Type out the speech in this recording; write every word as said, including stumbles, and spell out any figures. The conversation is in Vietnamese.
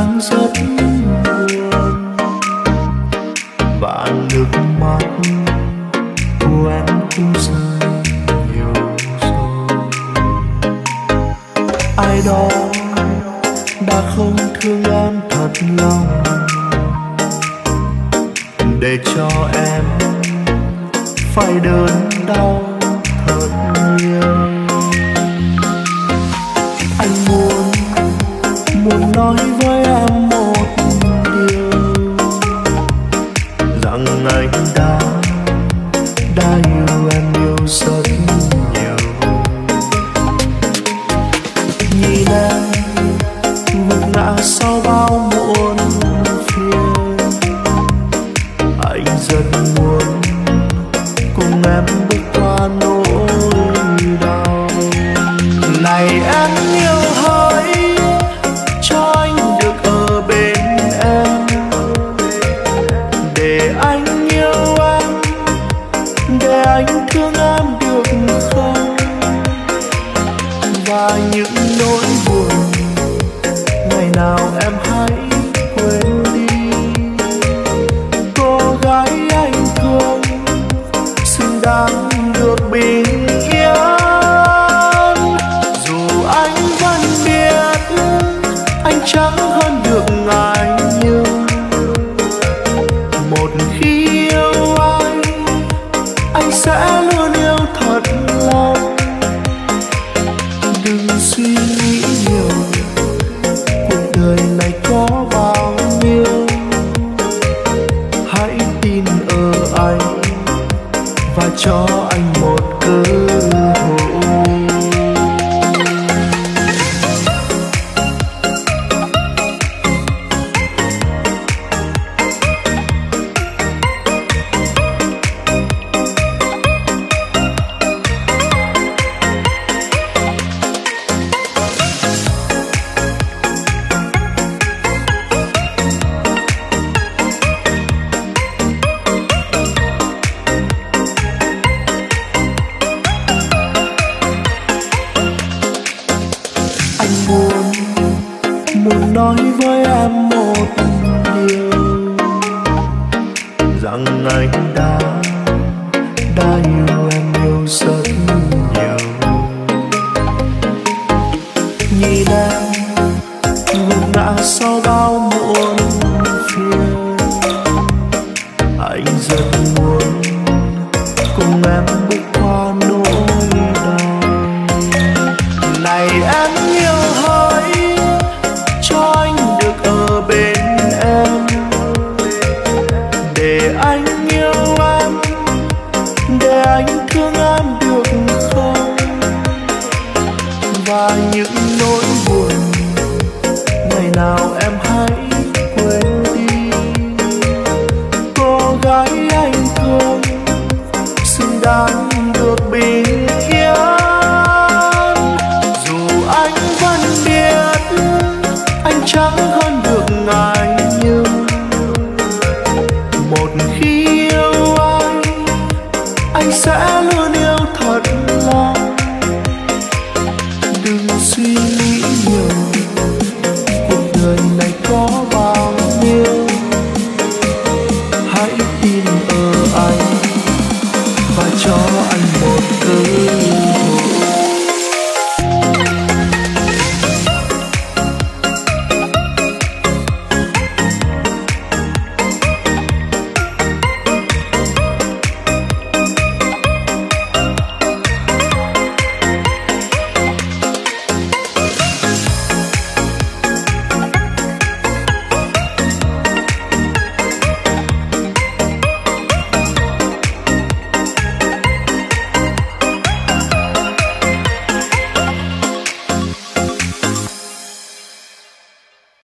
đang rất buồn và nước mắt của em cũng rơi nhiều rồi. Ai đó đã không thương em thật lòng để cho em phải đớn đau thật nhiều. Anh muốn muốn nói với em một điều rằng anh đã đã yêu em yêu rất nhiều. Nhìn em gục ngã sau bao muộn phiền, anh rất muốn cùng em bước qua nỗi đau này. Em yêu hỡi cho anh được ở bên em, để anh yêu em, để anh thương em được không? Và những nỗi buồn ngày nào em hãy quên đi. Cô gái anh thương xứng đáng được bình yên. Dù anh vẫn biết anh chẳng hơn được ngài, nhưng một khi yêu anh, anh sẽ luôn yêu thật lòng. Đừng suy nghĩ nhiều, cuộc đời này có bao nhiêu. Hãy tin ở anh và cho anh một cơ hội. Muốn nói với em một điều rằng anh đã đã yêu em yêu rất nhiều. Nhìn em gục ngã sau bao muộn phiền, anh rất muốn cùng em bước qua nỗi đau này. Em yêu hỡi cho anh được ở bên em, để anh yêu em, để anh thương em được không? Và những nỗi buồn ngày nào em hãy quên đi. Cô gái anh thương xứng đáng được bình yên. Dù anh vẫn biết anh chẳng hơn được ngài, nhưng một khi yêu anh, anh sẽ luôn yêu thật lòng. Đừng suy